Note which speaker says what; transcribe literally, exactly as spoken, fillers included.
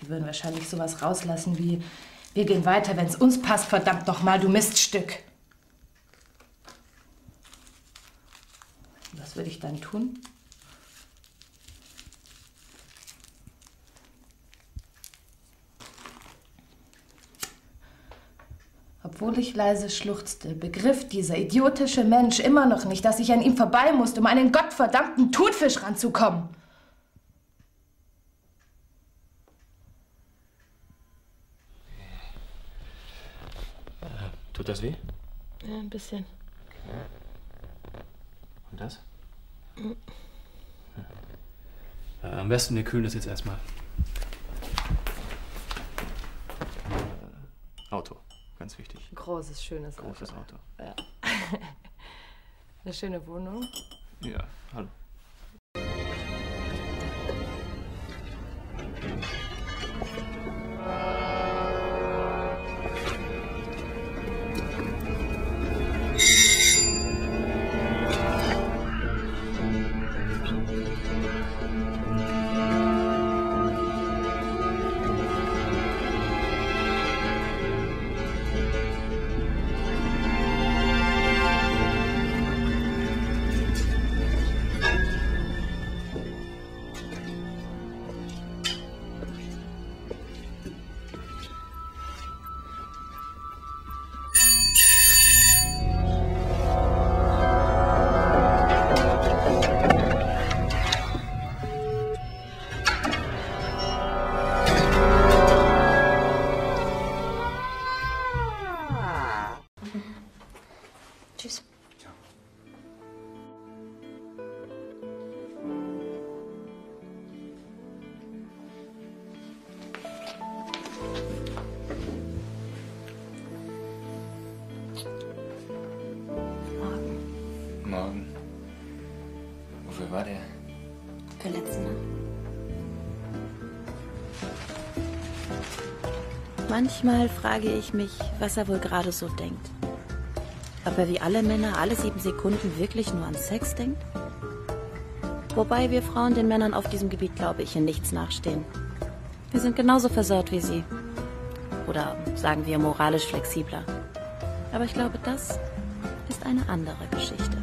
Speaker 1: Die würden wahrscheinlich sowas rauslassen wie: Wir gehen weiter, wenn es uns passt, verdammt nochmal, du Miststück. Was würde ich dann tun? Obwohl ich leise schluchzte, begriff dieser idiotische Mensch immer noch nicht, dass ich an ihm vorbei musste, um an den gottverdammten Thunfisch ranzukommen.
Speaker 2: Äh, tut das weh?
Speaker 1: Ja, ein bisschen.
Speaker 2: Und das? Mhm. Äh, am besten, wir kühlen das jetzt erstmal. Äh, Auto. Ganz wichtig.
Speaker 1: Ein großes, schönes Auto.
Speaker 2: Großes Auto.
Speaker 1: Ja. Eine schöne Wohnung.
Speaker 2: Ja, hallo.
Speaker 3: Tschüss.
Speaker 2: Ciao.
Speaker 3: Morgen.
Speaker 2: Morgen. Wofür war der?
Speaker 3: Für letzte Nacht. Manchmal frage ich mich, was er wohl gerade so denkt. Ob er wie alle Männer alle sieben Sekunden wirklich nur an Sex denkt? Wobei wir Frauen den Männern auf diesem Gebiet, glaube ich, in nichts nachstehen. Wir sind genauso versaut wie sie. Oder sagen wir moralisch flexibler. Aber ich glaube, das ist eine andere Geschichte.